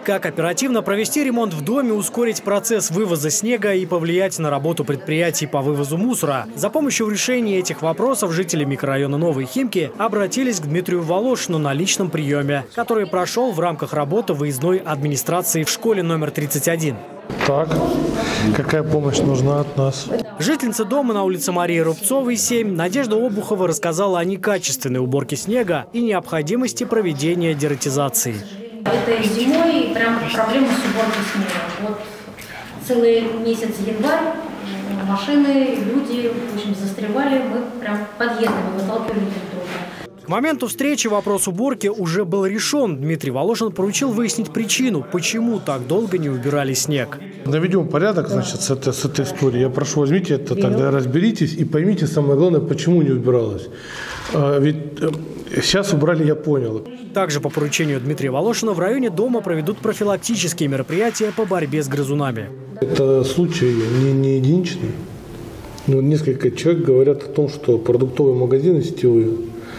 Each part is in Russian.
Как оперативно провести ремонт в доме, ускорить процесс вывоза снега и повлиять на работу предприятий по вывозу мусора. За помощью в решении этих вопросов жители микрорайона Новые Химки обратились к Дмитрию Волошину на личном приеме, который прошел в рамках работы выездной администрации в школе номер 31. Так, какая помощь нужна от нас? Жительница дома на улице Марии Рубцовой, 7, Надежда Обухова рассказала о некачественной уборке снега и необходимости проведения дератизации. Этой зимой прям проблема с уборкой снега. Вот целый месяц январь машины, люди, в общем, застревали, мы прям подъездами выталкивали друг друга. К моменту встречи вопрос уборки уже был решен. Дмитрий Волошин поручил выяснить причину, почему так долго не убирали снег. Наведем порядок, значит, с этой историей. Я прошу, возьмите это, тогда разберитесь и поймите, самое главное, почему не убиралось. Ведь сейчас убрали, я понял. Также по поручению Дмитрия Волошина в районе дома проведут профилактические мероприятия по борьбе с грызунами. Это случай не единичный. Но несколько человек говорят о том, что продуктовые магазины сетевые,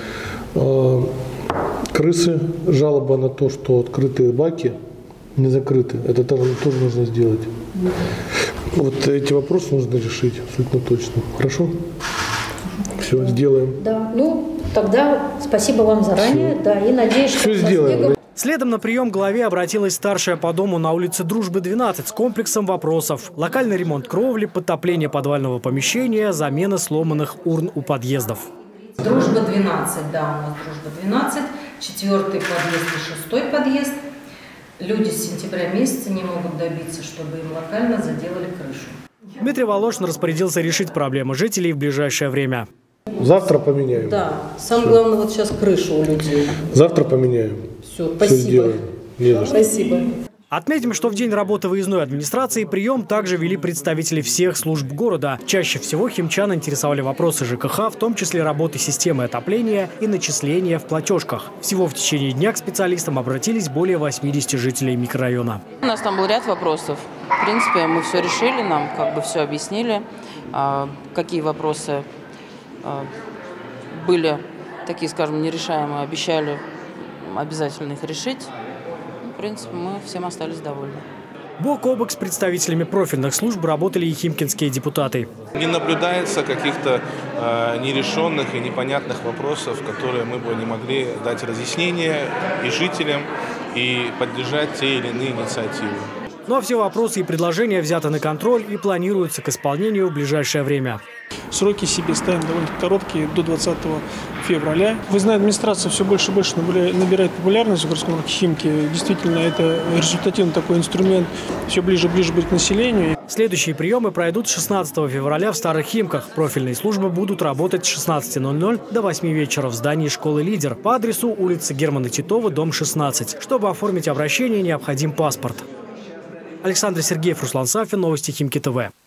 крысы, жалоба на то, что открытые баки не закрыты. Это тоже нужно сделать. Вот эти вопросы нужно решить абсолютно точно. Хорошо? Все, сделаем. Да, ну тогда спасибо вам заранее. Да, и надеюсь, что все сделаем. Следом на прием к главе обратилась старшая по дому на улице Дружбы 12 с комплексом вопросов. Локальный ремонт кровли, подтопление подвального помещения, замена сломанных урн у подъездов. Дружба 12, да, у нас Дружба 12, 4-й подъезд и 6-й подъезд. Люди с сентября месяца не могут добиться, чтобы им локально заделали крышу. Дмитрий Волошин распорядился решить проблемы жителей в ближайшее время. Завтра поменяем. Да, самое главное вот сейчас крышу у людей. Завтра поменяем. Все, спасибо. Спасибо. Отметим, что в день работы выездной администрации прием также вели представители всех служб города. Чаще всего химчан интересовали вопросы ЖКХ, в том числе работы системы отопления и начисления в платежках. Всего в течение дня к специалистам обратились более 80 жителей микрорайона. У нас там был ряд вопросов. В принципе, мы все решили, нам как бы все объяснили, какие вопросы были такие, скажем, нерешаемые, обещали обязательно их решить. В принципе, мы всем остались довольны. Бок о бок с представителями профильных служб работали и химкинские депутаты. Не наблюдается каких-то нерешенных и непонятных вопросов, которые мы бы не могли дать разъяснение и жителям, и поддержать те или иные инициативы. Ну а все вопросы и предложения взяты на контроль и планируются к исполнению в ближайшее время. Сроки себе ставим довольно короткие, до 20 февраля. Выездная администрация все больше и больше набирает популярность в городском округе Химки. Действительно, это результативный такой инструмент, все ближе и ближе будет к населению. Следующие приемы пройдут 16 февраля в Старых Химках. Профильные службы будут работать с 16:00 до 8 вечера в здании школы «Лидер» по адресу улица Германа Титова, дом 16. Чтобы оформить обращение, необходим паспорт. Александр Сергеев, Руслан Сафин, новости Химки ТВ.